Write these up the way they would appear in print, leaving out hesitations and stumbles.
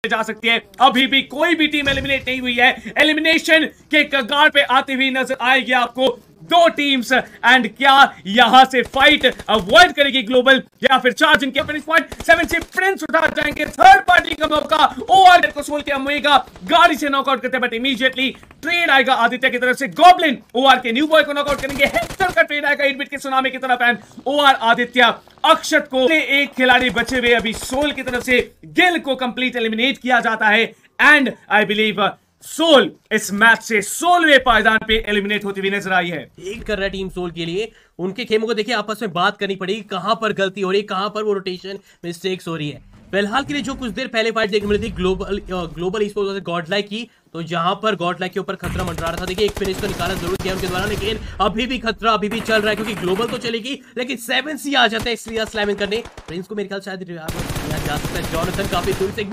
जा सकती है। अभी भी कोई भी टीम एलिमिनेट नहीं हुई है, एलिमिनेशन के कगार पे आती हुई नजर आएगी आपको दो टीम्स। एंड क्या यहां से फाइट अवॉइड करेगी ग्लोबल या फिर चार्ज इनके फिनिश पॉइंट 7 से प्रिंस उठा जाएंगे। थर्ड पार्टी का मौका, ओआर को सोल के अमुएगा गाड़ी से नॉकआउट करते बट इमीडिएटली ट्रेड आएगा आदित्य की तरफ से। गॉब्लिन ओआर के न्यू बॉय को नॉकआउट करेंगे। हेक्टर का ट्रेड आएगा 8-बिट के सुनामी की तरफ एंड ओआर आदित्य अक्षत को एक खिलाड़ी बचे हुए अभी सोल की तरफ से गिल को कंप्लीट एलिमिनेट किया जाता है। एंड आई बिलीव सोल इस मैच से 16वें पायदान पे एलिमिनेट होती हुई नजर आई है। एक कर रहा है टीम सोल के लिए, उनके खेमों को देखिए आपस में बात करनी पड़ेगी, कहां पर गलती हो रही है, कहां पर वो रोटेशन मिस्टेक्स हो रही है। फिलहाल के लिए जो कुछ देर पहले फाइट देखने मिली थी ग्लोबल ई-स्पोर्ट्स से गॉडलाइक की, तो जहां पर गॉडलाइक के ऊपर खतरा मंडरा रहा था। देखिए एक फिनिश तो निकाला जरूर किया उनके द्वारा, लेकिन अभी भी खतरा अभी भी चल रहा है क्योंकि ग्लोबल तो चलेगी लेकिन 7C आ जाते हैं एक्स्ट्रा स्लैमिंग करने। प्रिंस को मेरे ख्याल शायद जा सकता है। जॉनथन काफी दूर से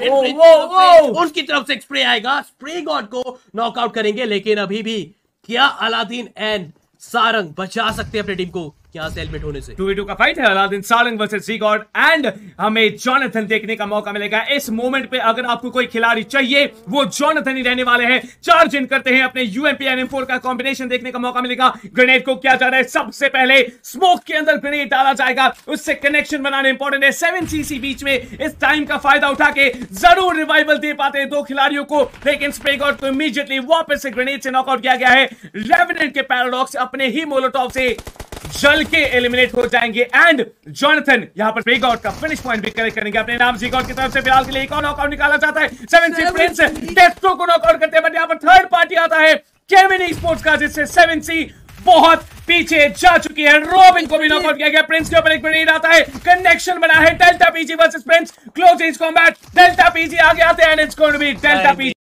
उनकी तरफ से स्प्रे आएगा, स्प्रे गॉड को नॉकआउट करेंगे, लेकिन अभी भी क्या अलादीन एंड सारंग बचा सकते हैं अपनी टीम को यहां से एलिमिनेट होने से। 2v2 का फाइट है, Aladdin Sarang versus G God and हमें जॉनथन देखने का मौका मिलेगा। इस मोमेंट पे अगर आपको कोई खिलाड़ी चाहिए वो जॉनथन ही रहने वाले हैं। चार्ज इन करते हैं, अपने यूएमपी एंड M4 का कॉम्बिनेशन देखने का मौका मिलेगा। ग्रेनेड को किया जा रहा है, सबसे पहले स्मोक के अंदर ग्रेनेड डाला जाएगा, उससे कनेक्शन बनाना इंपॉर्टेंट है। 7CC बीच में इस टाइम का फायदा उठा के जरूर रिवाइवल दे पाते हैं दो खिलाड़ियों को, लेकिन स्प्रे गॉड को इमीडिएटली वापस से ग्रेनेड से नॉकआउट किया गया है। रेवेनेंट के पैराडॉक्स अपने ही मोलोटॉव से जल के एलिमिनेट हो जाएंगे एंड जॉनथन यहां पर स्प्रे गॉड का फिनिश पॉइंट भी कलेक्ट करेंगे अपने नाम। जी-गॉड की तरफ से फिलहाल के लिए एक और नॉकआउट निकाला जाता है। 7C प्रिंस डेस्ट्रो को नॉकआउट करते हैं बट यहां पर थर्ड पार्टी आता है केविन ई-स्पोर्ट्स का, जिससे 7C बहुत पीछे जा चुकी है। रॉबिन को भी नॉकआउट किया गया। प्रिंस के ऊपर एक ग्रेनेड आता है, कनेक्शन बना है। Delta PG versus Prince, close range combat. Delta PG आगे आते हैं and it's going to be Delta PG